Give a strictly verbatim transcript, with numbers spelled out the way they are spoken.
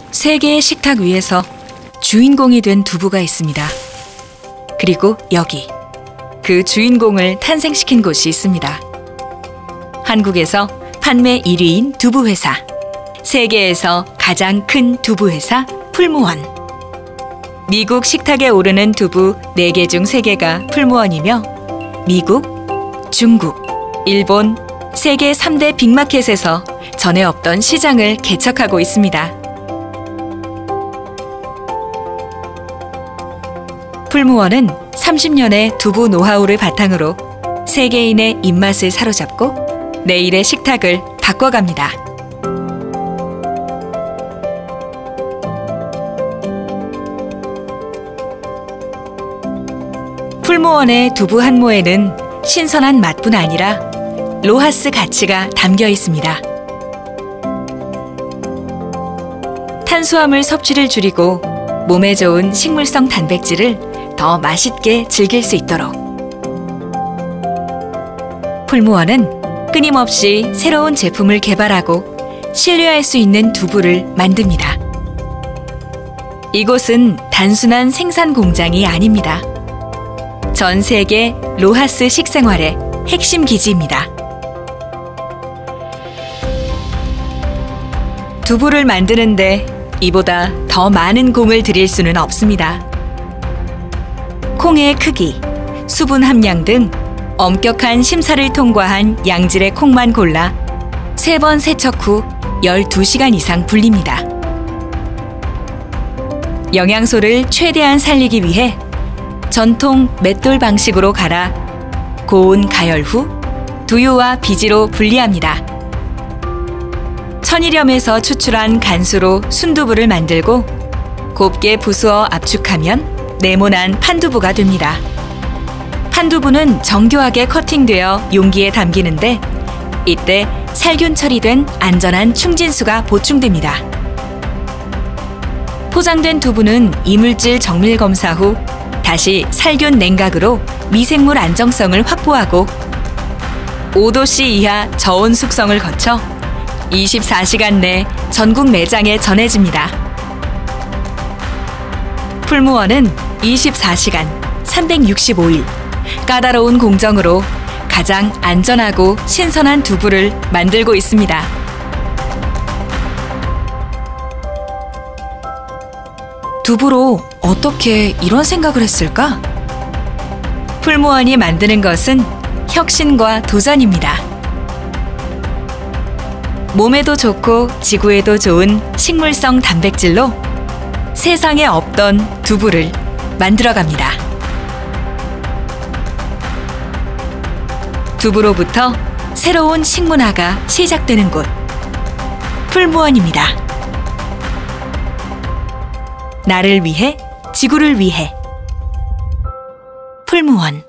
세계의 식탁 위에서 주인공이 된 두부가 있습니다. 그리고 여기, 그 주인공을 탄생시킨 곳이 있습니다. 한국에서 판매 일 위인 두부 회사, 세계에서 가장 큰 두부 회사 풀무원. 미국 식탁에 오르는 두부 네 개 중 세 개가 풀무원이며 미국, 중국, 일본, 세계 삼 대 빅마켓에서 전에 없던 시장을 개척하고 있습니다. 풀무원은 삼십 년의 두부 노하우를 바탕으로 세계인의 입맛을 사로잡고 내일의 식탁을 바꿔갑니다. 풀무원의 두부 한 모에는 신선한 맛뿐 아니라 로하스 가치가 담겨 있습니다. 탄수화물 섭취를 줄이고 몸에 좋은 식물성 단백질을 더 맛있게 즐길 수 있도록 풀무원은 끊임없이 새로운 제품을 개발하고 신뢰할 수 있는 두부를 만듭니다. 이곳은 단순한 생산 공장이 아닙니다. 전 세계 로하스 식생활의 핵심 기지입니다. 두부를 만드는데 이보다 더 많은 공을 들일 수는 없습니다. 콩의 크기, 수분 함량 등 엄격한 심사를 통과한 양질의 콩만 골라 세 번 세척 후 열두 시간 이상 불립니다. 영양소를 최대한 살리기 위해 전통 맷돌 방식으로 갈아 고온 가열 후 두유와 비지로 분리합니다. 천일염에서 추출한 간수로 순두부를 만들고 곱게 부수어 압축하면 네모난 판두부가 됩니다. 판두부는 정교하게 커팅되어 용기에 담기는데 이때 살균 처리된 안전한 충진수가 보충됩니다. 포장된 두부는 이물질 정밀 검사 후 다시 살균 냉각으로 미생물 안정성을 확보하고 오 도씨 이하 저온 숙성을 거쳐 이십사 시간 내 전국 매장에 전해집니다. 풀무원은 이십사 시간 삼백육십오 일 까다로운 공정으로 가장 안전하고 신선한 두부를 만들고 있습니다. 두부로 어떻게 이런 생각을 했을까? 풀무원이 만드는 것은 혁신과 도전입니다. 몸에도 좋고 지구에도 좋은 식물성 단백질로 세상에 없던 두부를 만들어갑니다. 두부로부터 새로운 식문화가 시작되는 곳, 풀무원입니다. 나를 위해, 지구를 위해, 풀무원.